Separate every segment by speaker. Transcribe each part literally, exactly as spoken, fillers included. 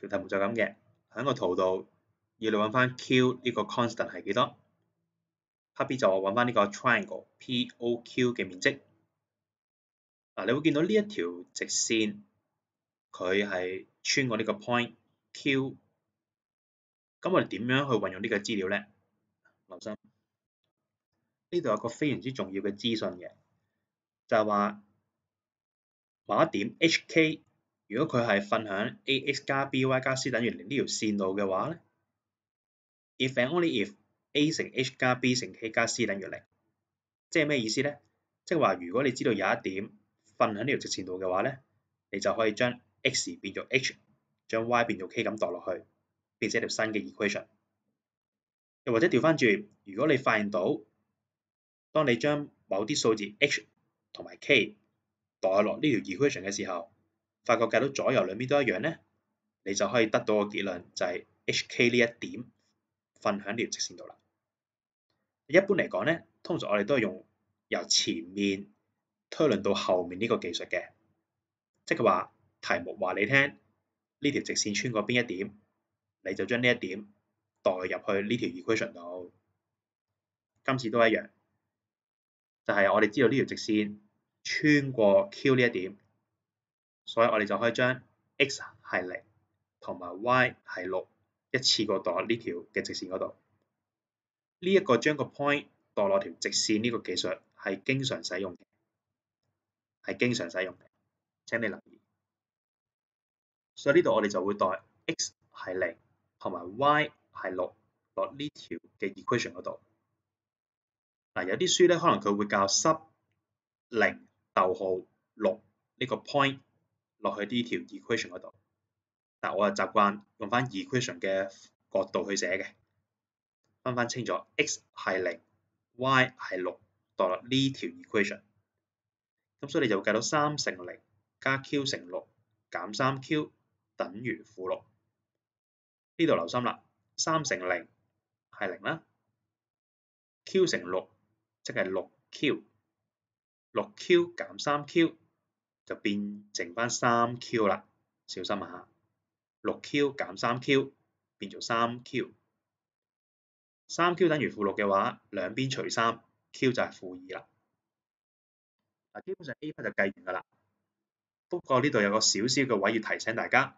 Speaker 1: 條題目就咁嘅，喺個圖度要你揾翻 Q 呢個 constant 係幾多 ？Part B 就我揾翻呢個 triangle P O Q 嘅面積。嗱，你會見到呢一條直線，佢係穿過呢個 point Q。咁我哋點樣去運用呢個資料咧？留心，呢度有個非常之重要嘅資訊嘅，就係話某一點 H K， 如果佢係瞓喺 A X 加 B Y 加 C 等於零呢條線度嘅話咧 ，if and only if A 乘 H 加 B 乘 K 加 C 等於零，即係咩意思咧？即係話如果你知道有一點瞓喺呢條直線度嘅話咧，你就可以將 X 變做 H， 將 Y 變做 K 咁度落去，變成一條新嘅 equation。又或者調翻轉，如果你發現到，當你將某啲數字 H 同埋 K 代落呢條 equation 嘅時候，發覺計到左右兩邊都一樣咧，你就可以得到個結論，就係 H K 呢一點瞓喺呢條直線度啦。一般嚟講咧，通常我哋都係用由前面推論到後面呢個技術嘅，即係話題目話你聽呢條直線穿過邊一點，你就將呢一點代入去呢條 equation 度。今次都一樣，就係我哋知道呢條直線穿過 Q 呢一點，所以我哋就可以將 X 係零同埋 Y 係六一次過代落呢條嘅直線嗰度。呢一個將個 point 代落條直線呢個技術係經常使用嘅，係經常使用嘅，請你留意。所以呢度我哋就會代 X 係零同埋 Y 係六落呢條嘅 equation 嗰度。嗱，有啲書咧可能佢會教濕零逗號六呢個 point 落去呢條 equation 嗰度，但我就習慣用翻 equation 嘅角度去寫嘅，分翻清楚 X 係零 Y 係六代落呢條 equation。咁所以你就會計到三乘零加 Q 乘六減三 Q 等於負六。呢度留心啦，三乘零係零啦 ，Q 乘六即係六 Q， 六 Q 減三 Q 就變剩翻三 Q 啦。小心下，六 Q 減三 Q 變做三 Q， 三 Q 等於負六嘅話，兩邊除三 ，Q 就係負二啦。嗱，基本上 A part 就計完㗎啦。不過呢度有個少少嘅位要提醒大家，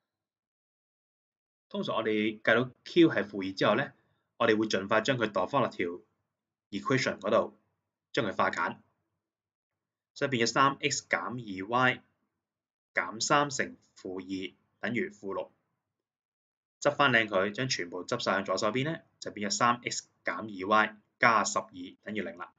Speaker 1: 通常我哋計到 Q 係負二之後咧，我哋會盡快將佢度翻落條 equation 嗰度，將佢化簡，所以變咗三 X 減二 Y 減三乘負二等於負六。執翻靚佢，將全部執晒向左手邊咧，就變咗三 X 減二 Y 加十二等於零啦。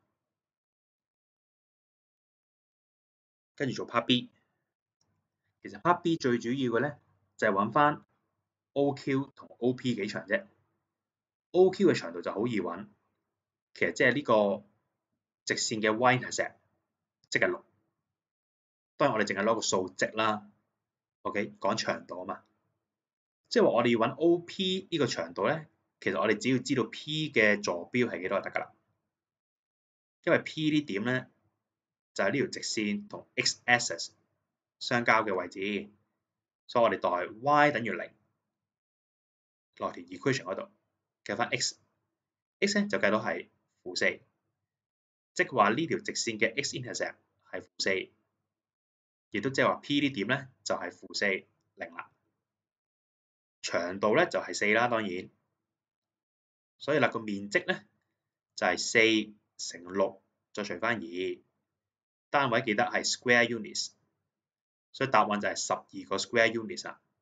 Speaker 1: 跟住做 part B， 其實 part B 最主要嘅咧就係揾翻 O Q 同 O P 幾長啫。O Q 嘅長度就好易揾，其實即係呢個直線嘅 y-intercept， 即係六。當然我哋淨係攞個數值啦 ，OK 講長度啊嘛。即係話我哋要揾 O P 呢個長度咧，其實我哋只要知道 P 嘅坐標係幾多就得㗎啦。因為 P 呢點咧就係呢條直線同 x-axis 相交嘅位置，所以我哋代 y 等於零落條 equation 嗰度計翻 x，x 咧就計到係負四，即係話呢條直線嘅 x-intercept 係負四，亦都即係話 P 呢點咧就係負四零啦。長度咧就係四啦，當然，所以啦個面積咧就係四乘六再除翻二，單位記得係 square units，所以答案就係十二個 square units 啦。